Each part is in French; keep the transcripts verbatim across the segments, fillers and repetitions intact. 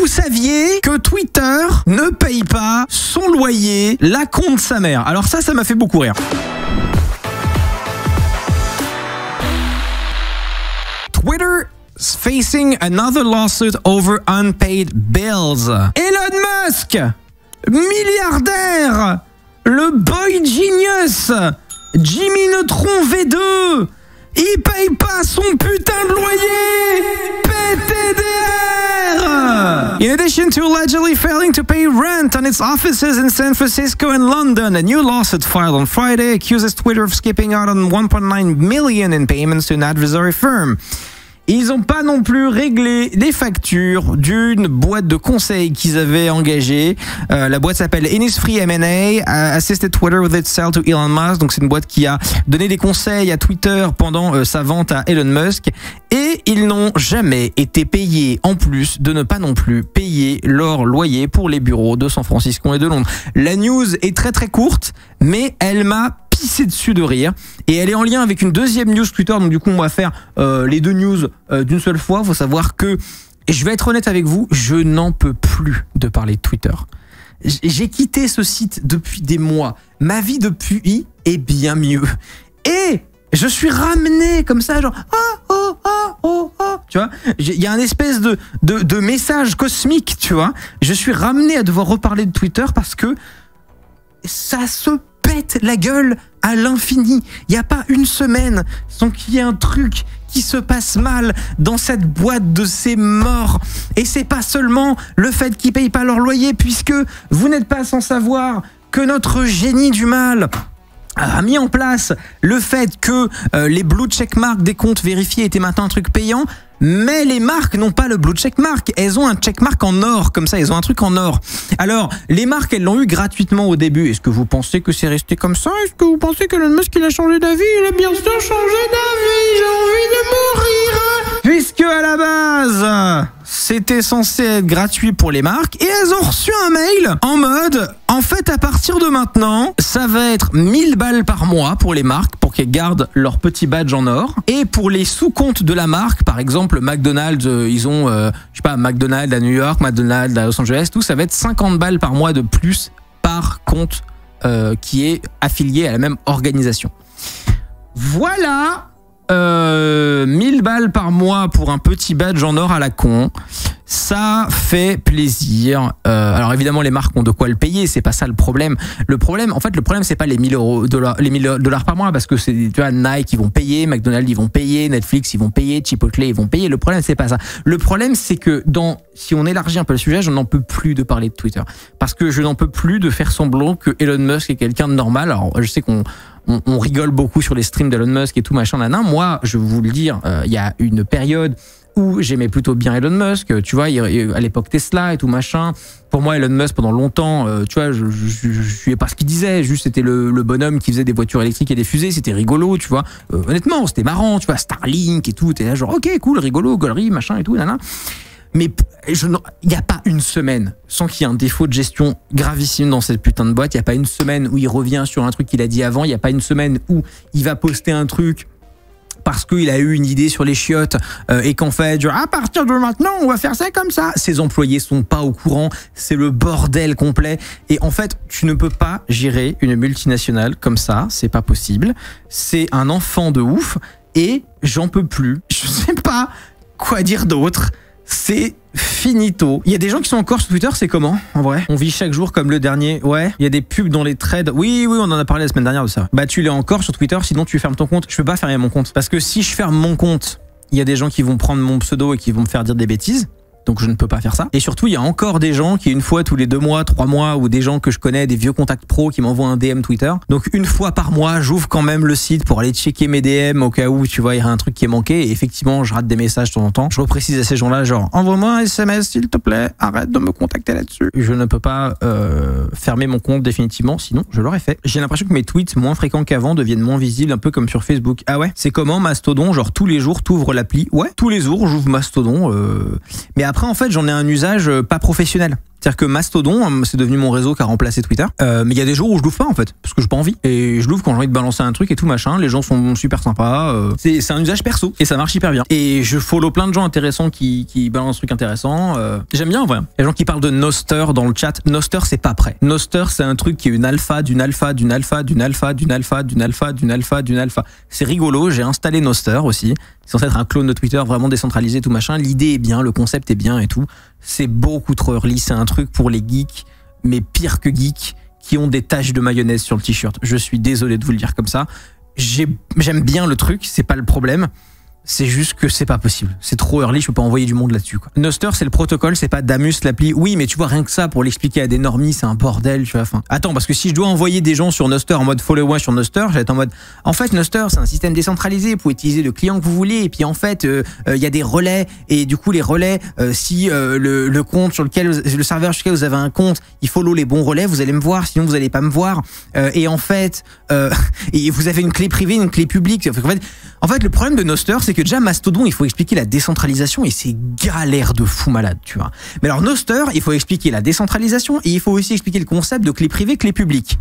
vous saviez que Twitter ne paye pas son loyer, la con de sa mère? Alors ça, ça m'a fait beaucoup rire. Twitter is facing another lawsuit over unpaid bills. Elon Musk, milliardaire, le boy genius, Jimmy Neutron V deux, il paye pas son putain de loyer. P T D R. In addition to allegedly failing to pay rent on its offices in San Francisco and London, a new lawsuit filed on Friday accuses Twitter of skipping out on one point nine million in payments to an advisory firm. Ils n'ont pas non plus réglé les factures d'une boîte de conseil qu'ils avaient engagée. Euh, la boîte s'appelle Innisfree M and A, assisted Twitter with its sale to Elon Musk. Donc c'est une boîte qui a donné des conseils à Twitter pendant euh, sa vente à Elon Musk. Et ils n'ont jamais été payés, en plus de ne pas non plus payer leur loyer pour les bureaux de San Francisco et de Londres. La news est très très courte, mais elle m'a pissé dessus de rire, et elle est en lien avec une deuxième news Twitter. Donc du coup on va faire euh, les deux news euh, d'une seule fois. Faut savoir que, et je vais être honnête avec vous, je n'en peux plus de parler de Twitter. J'ai quitté ce site depuis des mois, ma vie depuis est bien mieux, et je suis ramené comme ça, genre ah oh ah oh ah, tu vois, il y a un espèce de, de de message cosmique, tu vois. Je suis ramené à devoir reparler de Twitter parce que ça se pète la gueule à l'infini. Il n'y a pas une semaine sans qu'il y ait un truc qui se passe mal dans cette boîte de ces morts. Et c'est pas seulement le fait qu'ils payent pas leur loyer, puisque vous n'êtes pas sans savoir que notre génie du mal a mis en place le fait que euh, les blue checkmarks des comptes vérifiés étaient maintenant un truc payant. Mais les marques n'ont pas le blue checkmark, elles ont un checkmark en or, comme ça, elles ont un truc en or. Alors, les marques, elles l'ont eu gratuitement au début. Est-ce que vous pensez que c'est resté comme ça? Est-ce que vous pensez que Elon Musk, il a changé d'avis? Il a bien sûr changé d'avis, j'ai envie de mourir. Puisque à la base, c'était censé être gratuit pour les marques, et elles ont reçu un mail en mode, en fait, à partir de maintenant, ça va être mille balles par mois pour les marques, pour qu'elles gardent leur petit badge en or. Et pour les sous-comptes de la marque, par exemple, McDonald's, euh, ils ont, euh, je sais pas, McDonald's à New York, McDonald's à Los Angeles, tout, ça va être cinquante balles par mois de plus par compte euh, qui est affilié à la même organisation. Voilà. Euh, mille balles par mois pour un petit badge en or à la con, ça fait plaisir. Euh, alors évidemment les marques ont de quoi le payer, c'est pas ça le problème. Le problème, en fait, le problème c'est pas les mille euros, dollars, les mille dollars par mois, parce que c'est, tu vois, Nike ils vont payer, McDonald's ils vont payer, Netflix ils vont payer, Chipotle ils vont payer. Le problème c'est pas ça. Le problème c'est que dans, si on élargit un peu le sujet, je n'en peux plus de parler de Twitter, parce que je n'en peux plus de faire semblant que Elon Musk est quelqu'un de normal. Alors je sais qu'on On, on rigole beaucoup sur les streams d'Elon Musk et tout machin nanan. Moi, je vais vous le dire, il euh, y a une période où j'aimais plutôt bien Elon Musk, tu vois, il, à l'époque Tesla et tout machin. Pour moi, Elon Musk, pendant longtemps, euh, tu vois, je, je, je, je suivais pas ce qu'il disait, juste c'était le, le bonhomme qui faisait des voitures électriques et des fusées, c'était rigolo, tu vois. Euh, honnêtement, c'était marrant, tu vois, Starlink et tout, t'es là genre, ok, cool, rigolo, gaulerie, machin et tout, nanan. Mais il n'y a pas une semaine sans qu'il y ait un défaut de gestion gravissime dans cette putain de boîte. Il n'y a pas une semaine où il revient sur un truc qu'il a dit avant. Il n'y a pas une semaine où il va poster un truc parce qu'il a eu une idée sur les chiottes euh, et qu'en fait, genre, à partir de maintenant, on va faire ça comme ça. Ses employés sont pas au courant. C'est le bordel complet. Et en fait, tu ne peux pas gérer une multinationale comme ça. C'est pas possible. C'est un enfant de ouf. Et j'en peux plus. Je sais pas quoi dire d'autre. C'est finito. Il y a des gens qui sont encore sur Twitter, c'est comment en vrai? On vit chaque jour comme le dernier. Ouais, il y a des pubs dans les threads. Oui, oui, on en a parlé la semaine dernière de ça. Bah tu l'es encore sur Twitter, sinon tu fermes ton compte. Je peux pas fermer mon compte. Parce que si je ferme mon compte, il y a des gens qui vont prendre mon pseudo et qui vont me faire dire des bêtises. Donc je ne peux pas faire ça. Et surtout, il y a encore des gens qui, une fois tous les deux mois, trois mois, ou des gens que je connais, des vieux contacts pro qui m'envoient un D M Twitter. Donc une fois par mois, j'ouvre quand même le site pour aller checker mes D M au cas où, tu vois, il y a un truc qui est manqué. Et effectivement, je rate des messages de temps en temps. Je reprécise à ces gens-là, genre, envoie-moi un S M S, s'il te plaît, arrête de me contacter là-dessus. Je ne peux pas euh, fermer mon compte définitivement, sinon je l'aurais fait. J'ai l'impression que mes tweets moins fréquents qu'avant deviennent moins visibles, un peu comme sur Facebook. Ah ouais? C'est comment Mastodon? Genre tous les jours, t'ouvres l'appli? Ouais, tous les jours, j'ouvre Mastodon. Euh... Mais après, en fait, j'en ai un usage pas professionnel. C'est-à-dire que Mastodon, c'est devenu mon réseau qui a remplacé Twitter. Euh, mais il y a des jours où je l'ouvre pas en fait, parce que j'ai pas envie. Et je l'ouvre quand j'ai envie de balancer un truc et tout machin. Les gens sont super sympas. Euh, c'est, c'est un usage perso et ça marche hyper bien. Et je follow plein de gens intéressants qui, qui balancent des trucs intéressants. Euh, j'aime bien en vrai. Les gens qui parlent de Nostr dans le chat. Nostr c'est pas prêt. Nostr c'est un truc qui est une alpha, d'une alpha, d'une alpha, d'une alpha, d'une alpha, d'une alpha, d'une alpha, d'une alpha. C'est rigolo. J'ai installé Nostr aussi. C'est censé être un clone de Twitter vraiment décentralisé, tout machin. L'idée est bien, le concept est bien et tout. C'est beaucoup trop early. C'est un truc pour les geeks, mais pire que geeks, qui ont des taches de mayonnaise sur le t-shirt. Je suis désolé de vous le dire comme ça. J'ai, j'aime bien le truc, c'est pas le problème. C'est juste que c'est pas possible. C'est trop early, je peux pas envoyer du monde là-dessus, quoi. Nostr, c'est le protocole, c'est pas Damus, l'appli. Oui, mais tu vois, rien que ça, pour l'expliquer à des normies, c'est un bordel, tu vois. Enfin, attends, parce que si je dois envoyer des gens sur Nostr en mode follow-moi sur Nostr, j'allais être en mode, en fait, Nostr, c'est un système décentralisé, vous pouvez utiliser le client que vous voulez, et puis en fait, il euh, euh, y a des relais, et du coup, les relais, euh, si euh, le, le compte sur lequel, le serveur sur lequel vous avez un compte, il follow les bons relais, vous allez me voir, sinon vous allez pas me voir. Euh, et en fait, euh, et vous avez une clé privée, une clé publique. En fait, en fait, le problème de Nostr, c'est que déjà Mastodon, il faut expliquer la décentralisation et c'est galère de fou malade, tu vois. Mais alors Nostr, il faut expliquer la décentralisation et il faut aussi expliquer le concept de clé privée, clé publique.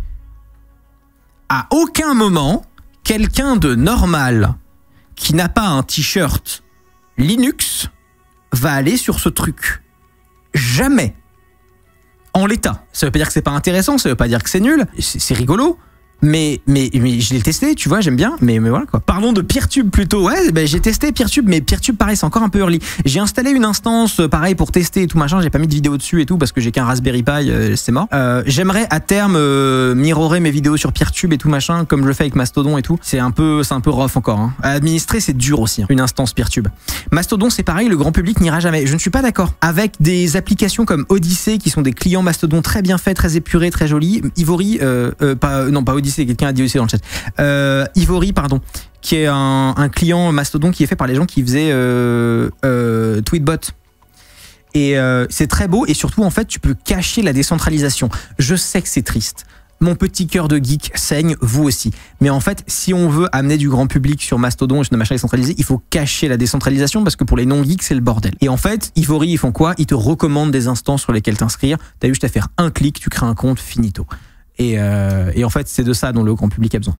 À aucun moment, quelqu'un de normal qui n'a pas un t-shirt Linux va aller sur ce truc. Jamais. En l'état. Ça veut pas dire que c'est pas intéressant, ça veut pas dire que c'est nul, c'est, c'est rigolo. Mais, mais, mais je l'ai testé, tu vois, j'aime bien, mais, mais voilà quoi. Parlons de Peertube plutôt. Ouais, ben, j'ai testé Peertube, mais Peertube, pareil, c'est encore un peu early. J'ai installé une instance, pareil, pour tester et tout machin. J'ai pas mis de vidéo dessus et tout parce que j'ai qu'un Raspberry Pi, euh, c'est mort. Euh, j'aimerais à terme euh, mirrorer mes vidéos sur Peertube et tout machin, comme je le fais avec Mastodon et tout. C'est un peu, c'est un peu rough encore. Hein. À administrer, c'est dur aussi, hein, une instance Peertube. Mastodon, c'est pareil, le grand public n'ira jamais. Je ne suis pas d'accord. Avec des applications comme Odyssey, qui sont des clients Mastodon très bien faits, très épurés, très jolis. Ivory, euh, euh, pas, non, pas Odyssey. Quelqu'un a dit aussi dans le chat. Euh, Ivory, pardon, qui est un, un client Mastodon qui est fait par les gens qui faisaient euh, euh, Tweetbot. Et euh, c'est très beau et surtout, en fait, tu peux cacher la décentralisation. Je sais que c'est triste. Mon petit cœur de geek saigne, vous aussi. Mais en fait, si on veut amener du grand public sur Mastodon et sur des machins décentralisés, il faut cacher la décentralisation parce que pour les non-geeks, c'est le bordel. Et en fait, Ivory, ils font quoi? Ils te recommandent des instances sur lesquelles t'inscrire. T'as juste à faire un clic, tu crées un compte, finito. Et, euh, et en fait, c'est de ça dont le grand public a besoin.